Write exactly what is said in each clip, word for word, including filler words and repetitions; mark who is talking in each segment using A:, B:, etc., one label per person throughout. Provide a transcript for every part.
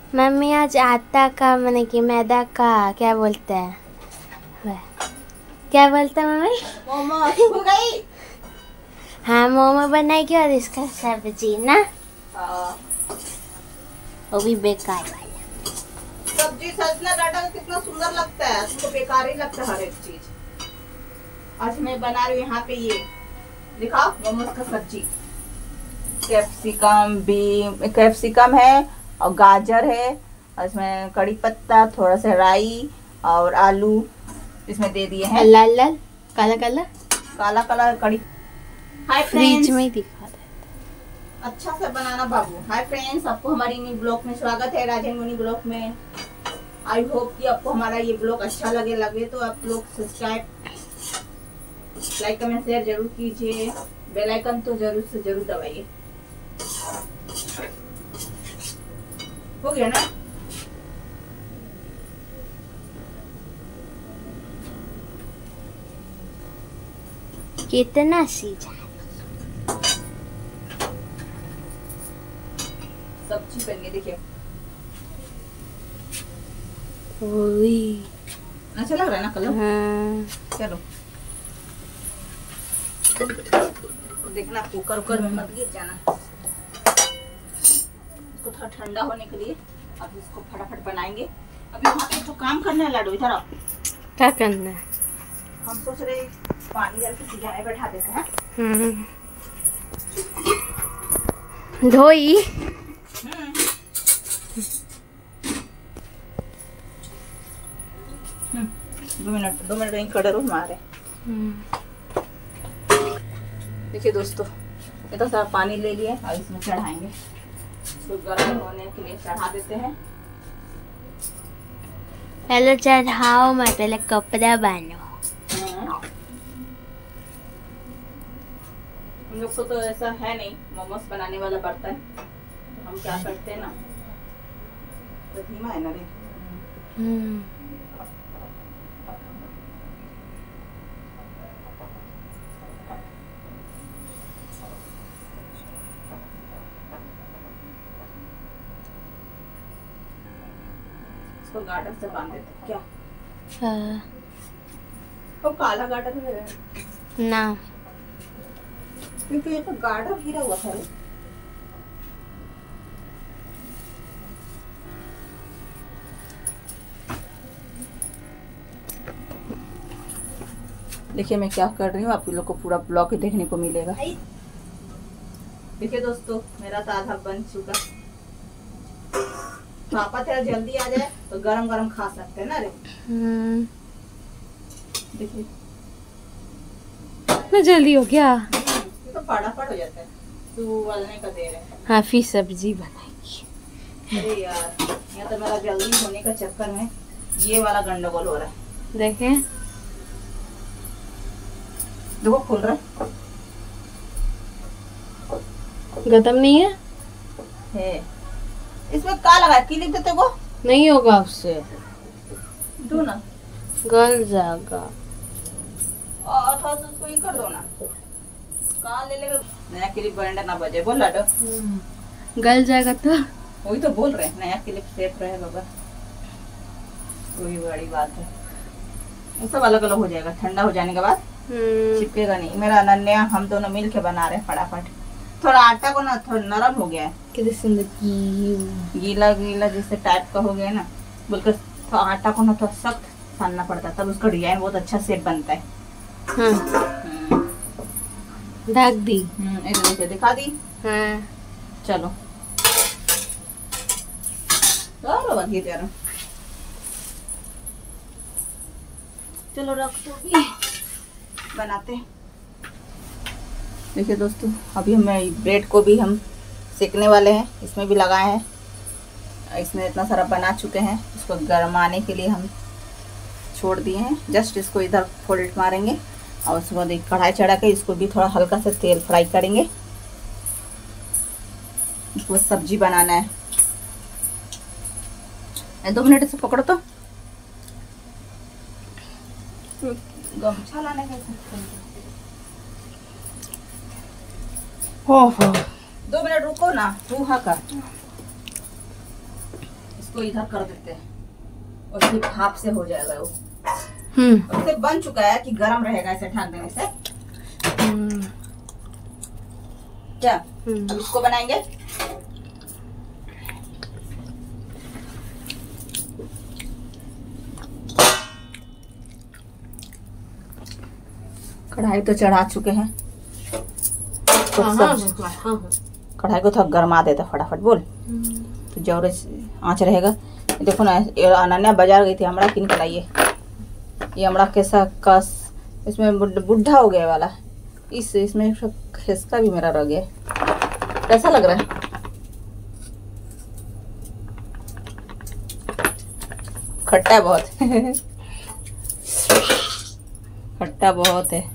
A: Mummy आज आटा का मैंने कि मैदा का क्या बोलते हैं, क्या बोलते हैं मम्मी?
B: मोमो हो गई।
A: हाँ मोमो बनाएगी और इसका सब्जी ना, वो भी बेकार वाला।
B: सब्जी सजना डाटा कितना सुंदर लगता है, उसको बेकार ही लगता है हर एक चीज। आज मैं बना रही हूँ यहाँ पे, ये दिखाओ मोमोज का सब्जी। कैप्सिकम भी, कैप्सिकम है और गाजर है और इसमें कड़ी पत्ता, थोड़ा सा राई और आलू इसमें दे दिए हैं।
A: लाल लाल काला काला
B: काला काला कड़ी। हाय
A: फ्रिज
B: फ्रेंड्स,
A: में ही दिखा रहे।
B: अच्छा से बनाना बाबू। हाय फ्रेंड्स, आपको हमारी न्यू ब्लॉग में स्वागत है, राजन मुनि ब्लॉग में। आई होप कि आपको हमारा ये ब्लॉग अच्छा लगे लगे तो आप लोग सब्सक्राइब, लाइक, कमेंट, शेयर जरूर कीजिए। बेल आइकन तो जरूर से जरूर दबाइए। हो गया ना?
A: कितना सीजा
B: सब्जी बन गई, देखिए।
A: ओही
B: अच्छा लग रहा है ना कलर?
A: हाँ।
B: चलो देखना, कुकर उकर में मत गिर जाना। इसको थोड़ा ठंडा होने के लिए अब इसको फटाफट बनाएंगे। अभी वहाँ पे तो काम करने है लाडू, इधर आओ।
A: क्या करना है?
B: हम सोच रहे पानी डाल के सिजाने बैठा देते हैं।
A: हम्म धोई
B: हम्म दो मिनट दो मिनट यहीं खड़े रहो हमारे। देखिए दोस्तों, इतना सारा पानी ले लिए और इसमें चढ़ाएंगे। इसको गर्म होने के लिए चढ़ा देते हैं।
A: पहले चढ़ाओ, मैं पहले कपड़ा बांधो।
B: हम लोग को तो ऐसा है नहीं मोमोज बनाने वाला बर्तन, तो हम क्या करते हैं ना, तो धीमा है ना रे।
A: हम्म
B: इसको गार्डर से बांध देते क्या?
A: हाँ।
B: तो काला गार्डर है
A: ना,
B: क्योंकि ये तो गार्डर गिरा हुआ था। देखिए मैं क्या कर रही हूँ, आप लोग को पूरा ब्लॉग देखने को मिलेगा। देखिए दोस्तों, मेरा तो आधा बन चुका। पापा तेरा जल्दी आ जाए तो गरम गरम खा सकते हैं ना रे।
A: हम्म
B: देखिए
A: इतना जल्दी हो गया?
B: ये तो फटाफट हो जाता है, तो उबालने का देर है।
A: हाँ फिर सब्जी बनाएगी।
B: अरे यार, यहाँ तो मेरा जल्दी होने का चक्कर में ये वाला गंडगोल हो रहा है।
A: देखें,
B: देखो खुल रहा है।
A: गदम नहीं है?
B: है इसमें क्या लगा, क्लिप देते को
A: नहीं होगा उससे,
B: दो ना,
A: गल जाएगा।
B: और थोड़ा सा उसको ये कर दो ना। कहाँ ले लेगा नया क्लिप, बरंडा ना बजे। बोल लाडो,
A: गल जाएगा तो
B: वही तो बोल रहे हैं, नया क्लिप सेफ रहे बाबा, वही बड़ी बात है। ये सब अलग अलग हो जाएगा ठंडा हो जाने के बाद, चिपकेगा नहीं। मेरा अनन्या हम दोनों मिल के बना रहे हैं फटाफट। थोड़ा आटा को ना थोड़ा नरम हो गया है,
A: कितनी सुंदर
B: गीला गीला जैसे टाइप का हो गया ना, बोलकर आटा को ना थोड़ा सख्त सानना पड़ता है, तब उसका डिजाइन बहुत अच्छा शेप बनता है।
A: हाँ ढक दी।
B: हम्म इधर दिखा दी।
A: हाँ
B: चलो चलो चलो रख दो, बनाते हैं। देखिए दोस्तों, अभी हमें ब्रेड को भी हम सेकने वाले हैं, इसमें भी लगाए हैं। इसमें इतना सारा बना चुके हैं, इसको गरमाने के लिए हम छोड़ दिए हैं। जस्ट इसको इधर फोल्ड मारेंगे और उसके बाद एक कढ़ाई चढ़ा के इसको भी थोड़ा हल्का सा तेल फ्राई करेंगे। इसको सब्जी बनाना है। दो मिनट से पकड़ो तो, गमछा लाने का। हो हो दो मिनट रुको ना, रूहा का इसको इधर कर देते हैं और फिर भाप से हो जाएगा वो।
A: हम्म
B: उससे बन चुका है कि गरम रहेगा ऐसे ढक देने से। क्या
A: हम्म
B: इसको बनाएंगे? कढ़ाई तो चढ़ा चुके हैं तो
A: हाँ,
B: सब
A: हाँ, हाँ, हाँ।
B: कढ़ाई को थोड़ा गरमा देता फटाफट बोल तो जोर आँच रहेगा। देखो ना, ये अनन्या बाजार गई थी, हमारा किन के लाइए। ये हमारा कैसा कस इसमें बुढ़ा हो गया वाला, इस इसमें खिसका भी मेरा रह गया। कैसा लग रहा है? खट्टा बहुत खट्टा बहुत है।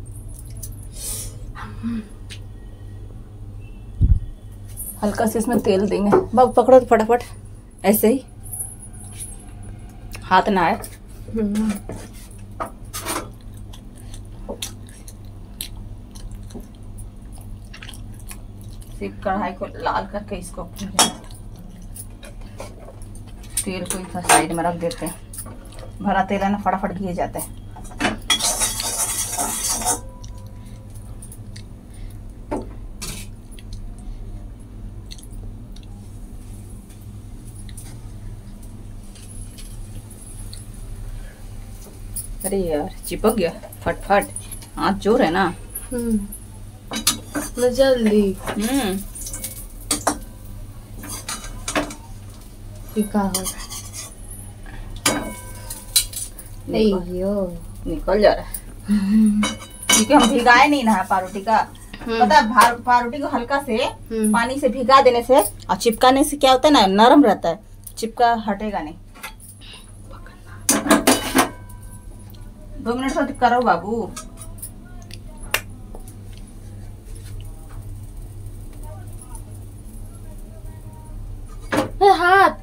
B: हल्का से इसमें तेल देंगे। बाबू पकड़ो तो फटाफट, ऐसे ही हाथ ना आए। सिर्फ कढ़ाई को लाल करके इसको तेल को इधर साइड में रख देते हैं। भरा तेल है ना, फटाफट घिस जाता है। अरे यार चिपक गया, फटफट हाथ जोर है ना।
A: हम्म जल्दी
B: हम्म
A: फिका हो
B: निकल जा रहा है क्योंकि हम भिगाए नहीं ना पारोटी का। पता है, पारोटी को हल्का से पानी से भिगा देने से और चिपकाने से क्या होता है ना, नरम रहता है, चिपका हटेगा नहीं। दो मिनट तक करो बाबू।
A: हाथ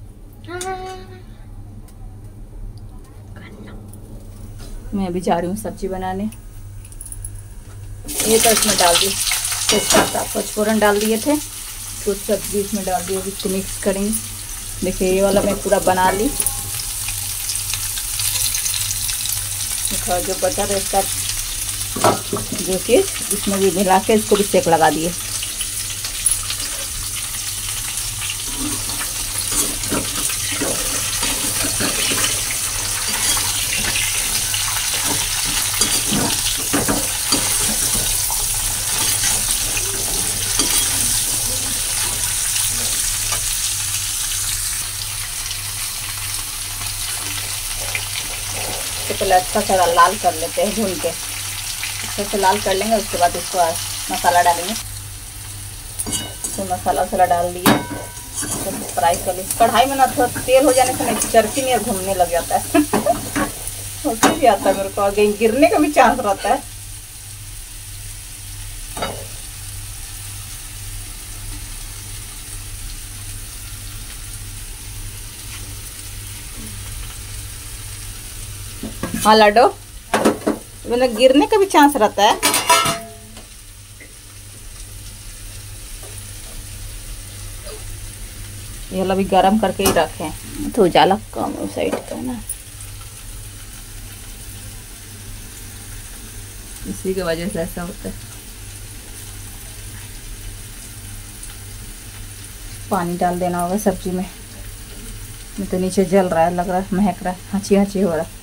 B: मैं अभी जा रही हूँ सब्जी बनाने। ये तो इसमें डाल दी, तेजपत्ता पचफोरन डाल दिए थे, कुछ सब्जी इसमें डाल दी, अभी इसको मिक्स करेंगे। देखिए ये वाला मैं पूरा बना ली। जो बचा था इसका जो चीज इसमें भी मिला के इसको भी सेक लगा दिए। पहले अच्छा सा लाल कर लेते हैं भून के, अच्छे से लाल कर लेंगे। उसके बाद इसको मसाला डालेंगे। तो मसाला वसाला डाल दिए, तो फ्राई कर ली। कढ़ाई में ना थोड़ा तेल हो जाने से ना चरखी में घूमने लग जाता है उससे भी आता है मेरे को, आगे गिरने का भी चांस रहता है। हाँ लाडो, मतलब गिरने का भी चांस रहता है। ये वाला भी गरम करके ही रखें तो उजाला कम उस साइड का है ना, इसी की वजह से ऐसा होता है। पानी डाल देना होगा सब्जी में, नहीं तो नीचे जल रहा है, लग रहा है महक रहा है, हंची हंची हो रहा है।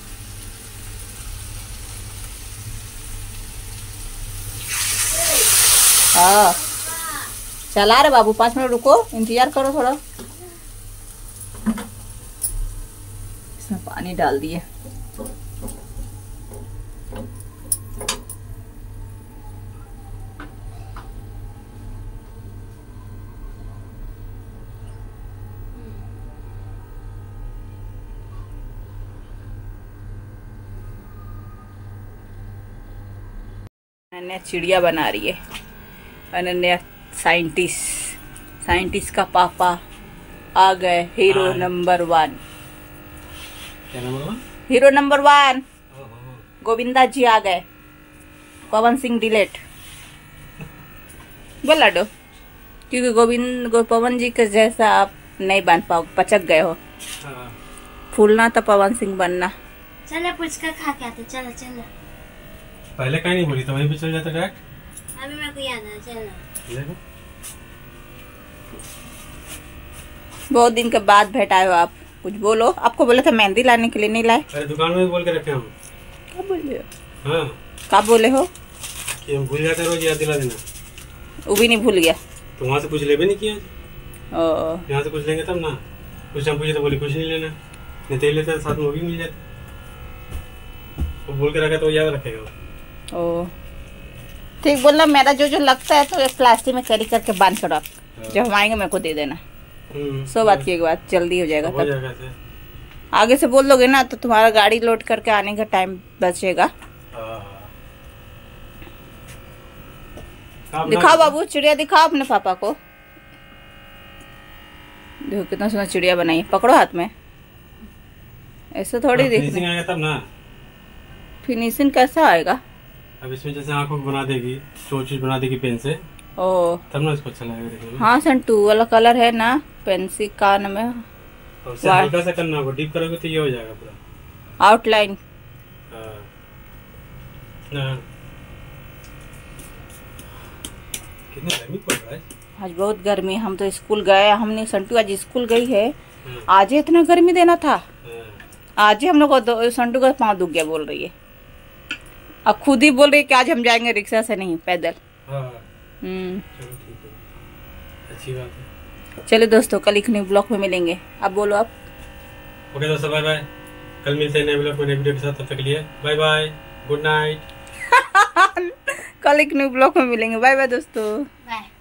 B: हाँ चला रहे बाबू, पाँच मिनट रुको, इंतजार करो थोड़ा। इसमें पानी डाल दिए। अनन्या चिड़िया बना रही है। अनन्या साइंटिस्ट साइंटिस्ट का पापा आ गए। हीरो नंबर वन,
C: क्या number one?
B: Hero number one Govinda ji आ गए। पवन सिंह डिलेट बोला डो, क्योंकि गोविंद गो पवन जी के जैसा आप नहीं बांध पाओगे, पचक गए हो।
C: हाँ।
B: फूलना तो पवन सिंह बनना।
A: चलो पुचका खा के आते, चलो चलो।
C: पहले कहीं नहीं बोली तो वहीं पे चल जाता डायरेक्ट।
A: अभी मेरे को याद आया, चलो।
C: देखो
B: बहुत दिन के बाद भेंट आए हो आप, कुछ बोलो। आपको बोला था मेहंदी लाने के लिए, नहीं लाए।
C: अरे दुकान में भी बोल के रखे हम।
B: क्या बोले हो?
C: हाँ
B: क्या बोले हो?
C: कि हम भूल जाते रोज, याद दिला देना।
B: वो भी नहीं भूल गया।
C: तो वहाँ से कुछ ले भी नहीं किया।
B: ओ,
C: यहाँ से कुछ लेंगे तब ना। कुछ हम पूछे तो बोले कुछ नहीं लेना, नहीं तेल लेते साथ में वो भी मिल जाते। वो बोल के रखा तो याद रखेगा।
B: ओ ठीक बोलना। मेरा जो जो लगता है तो एक प्लास्टिक में कैरी करके बांध कर रख, जब हम आएंगे मेरे को दे देना। सो बात की एक बात जल्दी हो जाएगा।
C: हो
B: तब
C: जाएगा ऐसे।
B: आगे से बोल दोगे ना तो तुम्हारा गाड़ी लोड करके आने का टाइम बचेगा। दिखाओ बाबू, चिड़िया दिखाओ अपने पापा को। देखो कितना सुंदर चिड़िया बनाई है। पकड़ो हाथ में, ऐसे थोड़ी दिख।
C: फिनिशिंग आएगा तब ना।
B: फिनिशिंग कैसा आएगा?
C: अब इसमें जैसे आंखों को बना देगी, चोचू बना देगी पेन से,
B: ओ
C: तब ना इसको अच्छा लगेगा देखने में।
B: हाँ संटू वाला कलर है ना, पेंसिल कान में
C: और उसे हल्का सा करना होगा, डीप करोगे तो ये हो जाएगा पूरा
B: आउटलाइन।
C: हाँ। हाँ। कितनी गर्मी पड़ रहा है
B: आज बहुत गर्मी है। हम तो स्कूल गए, हमने संटू आज स्कूल गई है।
C: हाँ।
B: आज ही इतना गर्मी देना था।
C: हाँ।
B: आज ही हम लोग को संटू का पाँव दुख गया बोल रही है। अब खुद ही बोल रही है कि आज हम जाएंगे रिक्शा से नहीं, पैदल।
C: हाँ।
B: हम्म
C: चलो ठीक है, अच्छी बात है।
B: चलो दोस्तों, कल एक नए ब्लॉग में मिलेंगे। अब बोलो आप।
C: ओके दोस्तों, बाय बाय। कल मिलते हैं नए ब्लॉग में नए वीडियो के साथ। तब तक के लिए बाय बाय, गुड नाइट।
B: कल एक नए ब्लॉग में मिलेंगे। बाय बाय दोस्तों।
A: बाय।